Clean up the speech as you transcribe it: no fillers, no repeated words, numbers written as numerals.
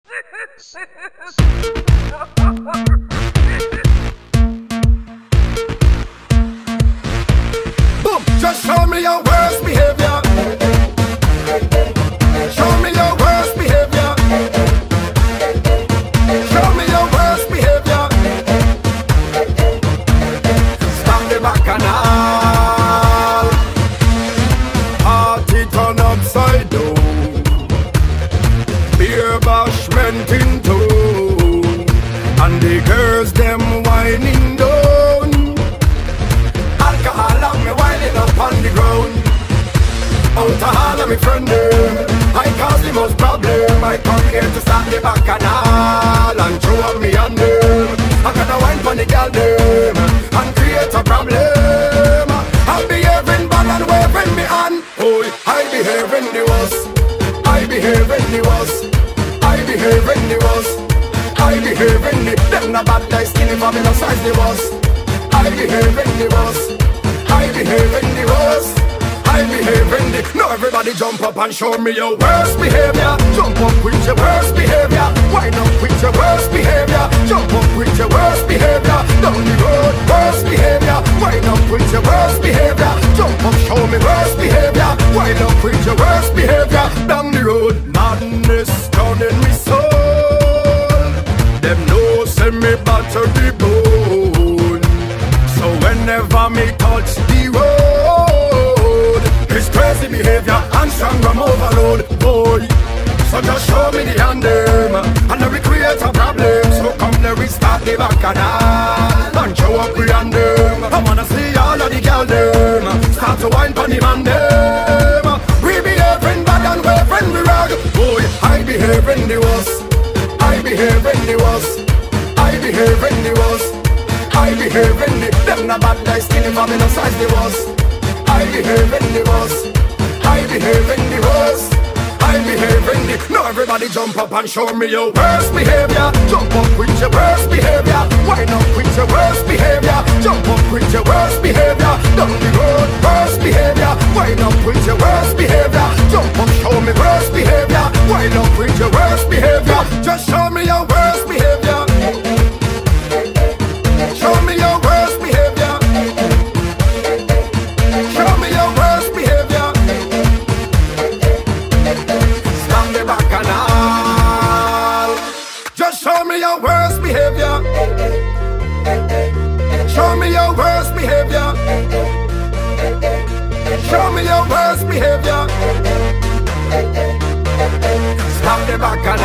Boom! Just show me your worst behavior. Show me your worst behavior. Show me your worst behavior. Stop the bacchanal. Party turn upside down. Beer bashment in tone. And the girls them whining down. Alcohol and me whining up on the ground. Out to all of me friend them, I cause the most problem. I come here to start the bacchanal and throw up me on them. I gotta wine for the girl them and create a problem. I'll be having bad and waving me on. Oh, I behave in the worst. I behave in the worst. I behave in the worst. I behave in the. Them not bad like skinny for me no size the worst. I behave in the worst. I behave in the worst. I behave in the. Now everybody jump up and show me your worst behavior. Jump up with your worst behavior. Wind up with your worst behavior. Jump up with your worst behavior. Down the road, worst behavior. Wind up with your worst behavior. Jump up, show me worst behavior. Wind up with your worst behavior. Down the road, madness down in me soul. Them know send me batter the bone. So whenever me touch the road, it's crazy behavior and strong rum overload, boy. So just show me the hand them, and then we create a problem. So come there we start the bacchanal and show up we hand them. I wanna see all of the girl them start to wine pon the man them. We behaving bad and waving we rag, boy. I behave in the worst. I behave in the worst. I behave in the worst. I behave in the. Them not bad like skinny for me no size the worst. I behave in the worst. I behave in the worst. I behave in the. Now everybody jump up and show me your worst behavior. Jump up with your worst behavior. Wind up with your worst behavior. Jump up with your worst behavior. Down the road, worst behavior. Wind up with your worst behavior. Jump up, show me worst behavior. Wind up with your worst behavior. Just show me your worst behavior. Show me your worst behavior. Show me your worst behavior. Stop the bacchanal. Just show me your worst behavior. Show me your worst behavior. Show me your worst behavior. Stop the bacchanal.